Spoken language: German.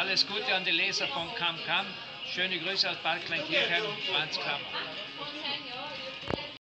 Alles Gute an die Leser von Kam Kam. Schöne Grüße aus Bad Kleinkirchen, Franz Krammer.